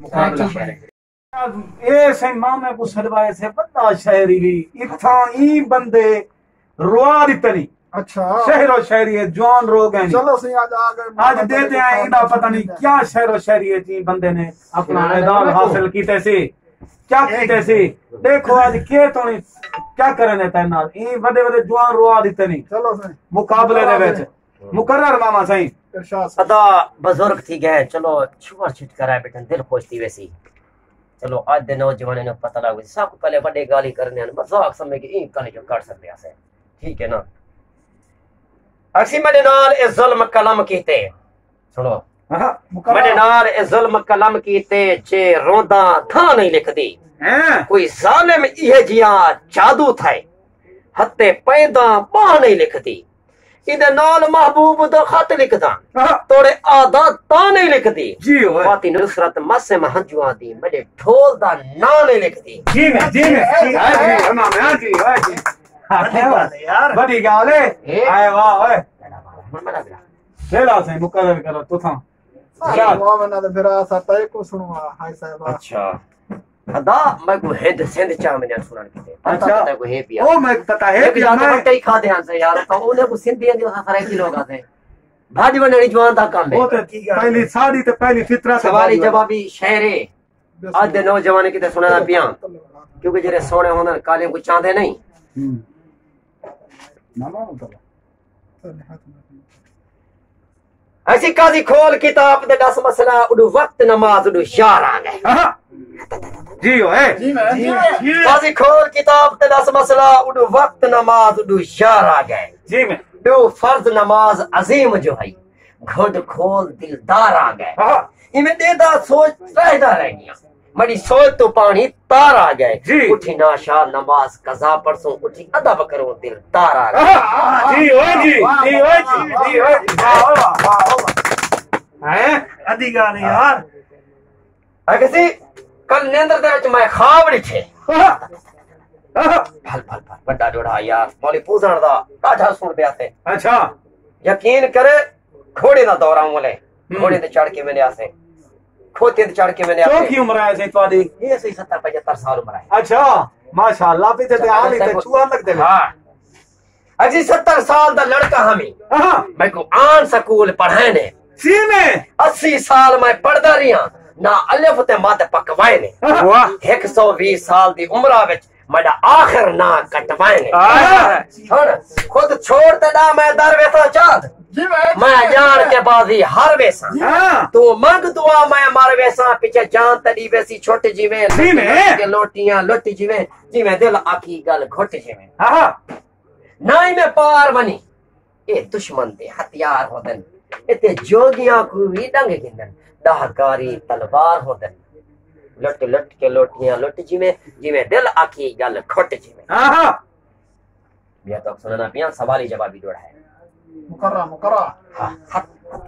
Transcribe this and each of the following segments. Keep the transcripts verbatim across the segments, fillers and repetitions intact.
मुकाबला शेर ए सही मामे को सदवाए से बड़ा शायरी भी इथा ई बंदे रुआ दितनी। अच्छा शहरो शायरी है जवान रोग हैं। चलो सही आज आ गए आज देते हैं इना पता नहीं क्या शहरो शायरी है जी बंदे ने अपना मैदान हासिल कीते से क्या कीते से देखो आज के तो नहीं क्या करने तै नाल ई बड़े बड़े जवान रुआ दितनी। चलो सही मुकाबले दे विच मुकर्रर मामा सही अदा बुजुर्ग थी गए चलो छुआ छिट कराए बेटन दिल खुश थी वैसी। चलो आज दे नौजवान ने पता लग सब पहले बड़े गाली करने मजाक समझ के ई गाली जो कर सकते हैं ठीक है ना। असी मेरे नाल ए जुल्म कलम कीते सुनो मेरे नाल ए जुल्म कलम कीते जे रोंदा था नहीं लिखदी कोई जालिम इहे जिया जादू थाए हत्ते पैदा बाह नहीं लिखदी इदे नाल महबूब दा खत लिखदा तोड़े आदत ता नहीं लिखदी जी ओए फाती नुसरत मसे महजुआ दी मेरे ढोल दा ना नहीं लिखदी जी मैं जी मैं हां ना मैं जी ओए जी यार बड़ी गाल है आए वाह ओए ले ला सही मुकर्रर करो तो था यार वाह मैंने तो फिर साता को सुनवा हाय साहब। अच्छा अदा मैं को हेड सेंध चा मैंने सुनन के अच्छा पता को हे पिया ओ मैं पता है पिया मैं कई खा दे से यार तो उन्हें को सिंधी दी सारे की लोग आते भाजी बननी जवान दा काम है वो तो पहली साड़ी तो पहली फितरा सवारी जवाबी शेरे आज दे नौजवान की तो सुना पिया क्योंकि जेरे सोने होंदन काले को चांदे नहीं मामा ऐसी काजी खोल किताब दे दस मसला उडू वक्त नमाज उडू यार आ गए जी हो है जी मैं जी काजी खोल किताब दे दस मसला उडू वक्त नमाज उडू यार आ गए जी मैं दो फर्ज नमाज अजीम जो है घुट खोल दिलदार आ गए इमे देदा सोच रहदा रह गया मड़ी सोच तो पानी तार आ गए उठी नाशा नमाज कज़ा परसों उठी अदब करो दिलदार आ गए जी ओ जी जी ओ जी जी ओ वाह वाह वाह हैं अदी गाल यार अगसी कल नींदर दे विच मैं ख्वाब दिखे फल फल फल बड़ा जोड़ा यार मौली पूजण दा काठा सुन दिया थे। अच्छा यकीन करे घोड़े दा दौरा मोले घोड़े ते चढ़ के मैंने आसे खोते ते चढ़ के मैंने आसे की उम्र है तुम्हारी ये सही सत्तर पचहत्तर साल उम्र है। अच्छा माशाल्लाह पे ते आली ते छुआ लगदे हां अजी सत्तर साल दा लड़का हमी हां मैं को आन स्कूल पढ़ाए ने सी में अस्सी साल मैं पढ़दा रिया ना अलिफ ते मद पकवाए ने वाह एक सौ बीस साल दी उम्र विच मेरा आखिर ना कटवाए ने सुन खुद छोड़ ते ना मैं दर वेसा चांद मैं जान के बाजी हर वेसा तू मंग दुआ मैं मार वेसा पीछे जान तड़ी वैसी छोटे जीवे के लोटियां लुट जीवे जीवे दिल आखी गल घुट जीवे ना ही मैं पार बनी ए दुश्मन दे हथियार होदन इते जोगियां को भी डंग गिंदन दाहकारी तलवार होदन लट लट के लोटियां लुट जीवे जीवे दिल आखी गल घुट जीवे हां बिया तो सुनना पिया सवाली जवाबी जोड़ा है मुकर्रा मुकर्रा हां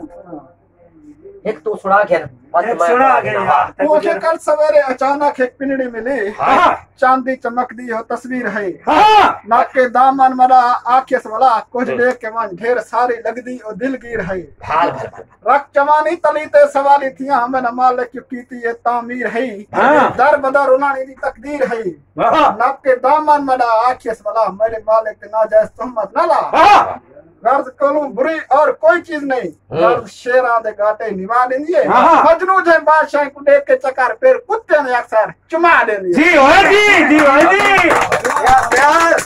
एक तो सुना के एक सुना के यार वो के कल सवेरे अचानक एक पिंडी मिली हां चांदी चमकदी हो तस्वीर है हां नाक के दामन मरा आंखें वाला कुछ देख के मन ढेर सारी लगदी और दिल गिर है भाल भाल रख जवानी तली ते सवाली थिया हमें न मालिक की कीती ये तामीर है दर बदर उनानी दी तकदीर है नाक के दामन मरा आंखें वाला मेरे मालिक नाजायज तहमत ना ला गर्ज कलू बुरी और कोई चीज नहीं गर्ज शेरा दे गाटे निभा देंगे मजनू जे बादशाह को देख के चकर पैर कुत्ते ने अक्सर चुमा देंगे जी हो जी जी हो जी यार प्यार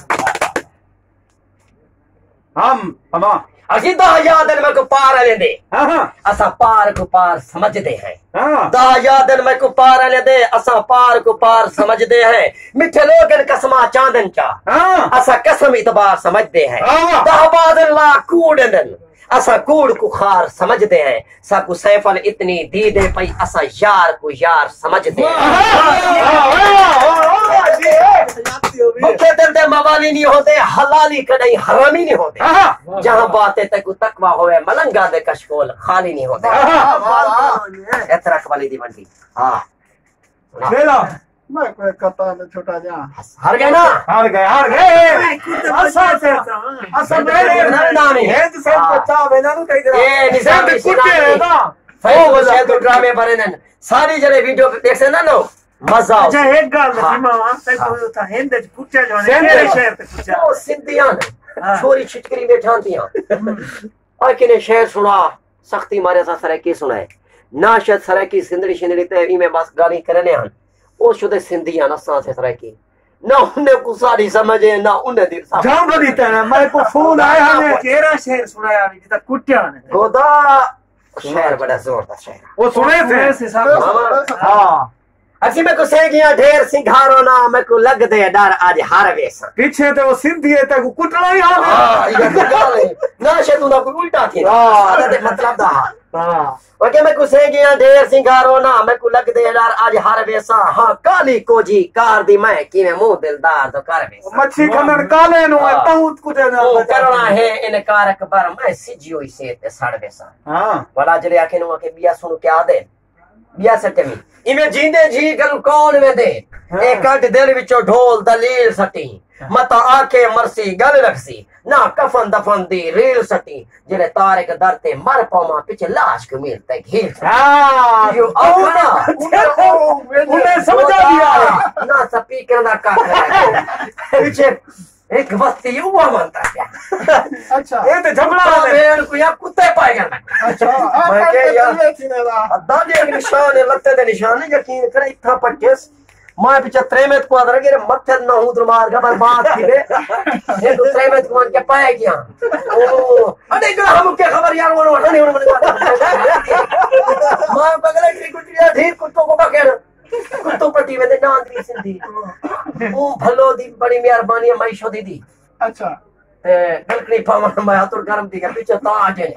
हम हमा असी दो यादन में को पार ले दे असा पार को पार समझते हैं दो यादन में को पार ले दे असा पार को पार समझते हैं मिठे लोगन कसमा चांदन चा असा कसम इतबार समझते हैं दहबादन ला कूड़न असा कूड़ को खार समझते हैं साकु सैफल इतनी दी दे पई असा यार को यार समझते हैं मुख्य दिल दे मवाली नहीं होते हलाली कदई हरामी नहीं होते जहां बातें तक तकवा होवे मलंगा दे कशकोल खाली नहीं होते एतरक वाली दी मंडी हां लेला मैं कोई कता में छोटा जा हार गए ना हार गए हार गए असा असा मेरे नाम है तो सब बच्चा बेना नु कही दे ए निशान कुत्ते है ना फैसलो शहर तो ड्रामे भरे न सारी जने वीडियो देख से ना लो मजा अच्छा एक गाल में मामा ते को था हिंद च कुचा जो ने शहर ते कुचा ओ सिंधियां छोरी छिटकरी में ठांतियां और किने शहर सुना सख्ती मारे सा सराकी सुनाए ना शायद सराकी सिंधड़ी शिंधड़ी ते इमे बस गाली करने हन ओ शुद्ध सिंधियां ना सा से सराकी ना उन्हें को सारी समझे ना उन्हें दी जाम बड़ी तना मेरे को फोन आया है केरा शहर सुनाया अभी जिता कुटिया ने गोदा शहर बड़ा जोरदार शहर वो सुने थे हां अच्छी मैं को से गया ढेर सिंघारो ना मैं को लग दे डर आज हार वेस पीछे तो वो सिंधी है तक कुटला ही हां हां ये गाल है ना शे तू ना कोई उल्टा थी हां ते मतलब दा हां ओके मैं को से गया ढेर सिंघारो ना मैं को लग दे डर आज हार वेसा हां काली कोजी कार दी मैं कि मैं मुंह दिलदार तो कर वेस मच्छी खनन काले नु बहुत कुछ ना करना है इनकार अकबर मैं सिजियो से ते सड़ वेसा हां वाला जरे आके नु के बिया सुन क्या दे बिया सटे में इमे जींदे जी गल कौन में दे एक कट दिल विचो ढोल दलील सटी मत आके मरसी गल रखसी ना कफन दफन दी रील सटी जेरे तारिक दरते मर पौमा पीछे लाश को मिलते घेर हां यो औना उन्हें समझा दिया ना स्पीकर दा का पीछे एक बस्ती हुआ मानता क्या अच्छा ये तो झगड़ा है मेरे को या कुत्ते पाएगा ना अच्छा मैं के यार दादे के निशान है लगते थे निशान है यकीन करे इतना पच्चीस मैं पीछे त्रेमेत को अदर के मत्थे ना हूं मार का बर्बाद थी बे ये तो त्रेमेत को के पाए गया ओ अरे जो हम के खबर यार वो नहीं मैं बगल की कुटिया ढेर कुत्तों को पकड़ कुत्तों पट्टी में दे नांदरी सिंधी ओ भलो दी बड़ी मेहरबानी माईशो दीदी अच्छा ते गलकनी पावन मैं हाथुर गरम थी के पीछे ता आजे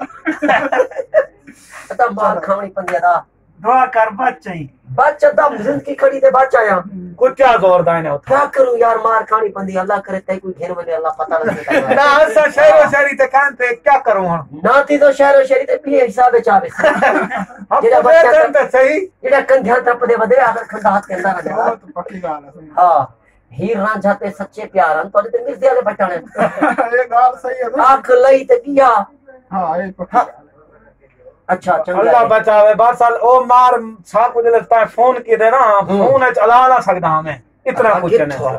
तब मार खावनी पंदिया दा दुआ कर बच्चे बच्चा दम जिंदगी खड़ी ते बच्चा या कुछ क्या जोरदार है क्या करूं यार मार खानी पंदी अल्लाह करे ते कोई घेर में अल्लाह पता लगे ना ऐसा शहर शहरी ते कान पे क्या करूं ना थी तो शहर शहरी ते भी हिसाब चावे जेड़ा बच्चा ते सही जेड़ा कंध्या तप दे वदे आदर खंडा हाथ के अंदर रहा तो पक्की गाल है हां हीर रांझा ते सच्चे प्यार हन तो ते मिर्दे वाले बचाने ये गाल सही है आंख लई ते किया हां ये पक्की अच्छा चंगा अल्लाह बचावे बार साल ओ मार सा कुछ लगता है फोन की दे ना फोन चला ना सकदा हमें इतना कुछ नहीं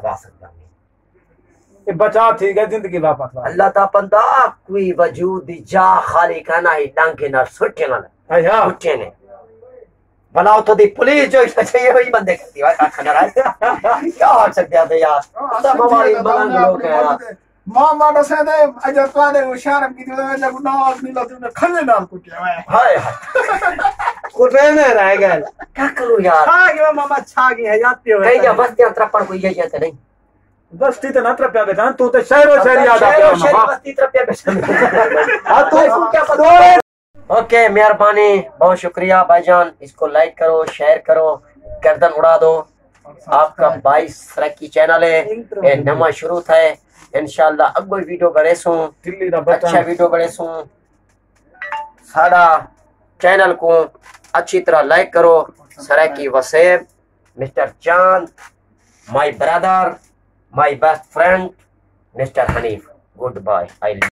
ये बचा ठीक है जिंदगी वापस अल्लाह ता बंदा कोई वजूद दी जा खाली खाना ही डांके ना सुटे ना अच्छा सुटे ने भला तो दी पुलिस जो चाहिए वही बंदे करती है खाना रहा क्या हो सकता है यार सब हमारी मलंग लोग हैं यार मामा ने से दे अजर तवाने को शर्म की तो जब नाल मिला तुमने खले नाल कुटिया है हाय हाय कुटे ने रह गए क्या करूं यार छा गया मामा छा गया जाते हो कहीं जा बस्ती तरपड़ कोई ये जाते नहीं बस्ती तो ना तरप्या बेटा तू तो शहरो शहर याद आता है शहर बस्ती तरप्या बेटा हां तो क्या पता ओके मेहरबानी बहुत शुक्रिया भाईजान इसको लाइक करो शेयर करो गर्दन उड़ा दो आपका बाईस तरक्की चैनल है ये नमा शुरू था इंशाल्लाह अगो वीडियो बड़े सू अच्छा वीडियो बड़े सू साड़ा चैनल को अच्छी तरह लाइक करो सराकी वसेब mister Chand my brother my best friend mister Hanif good bye I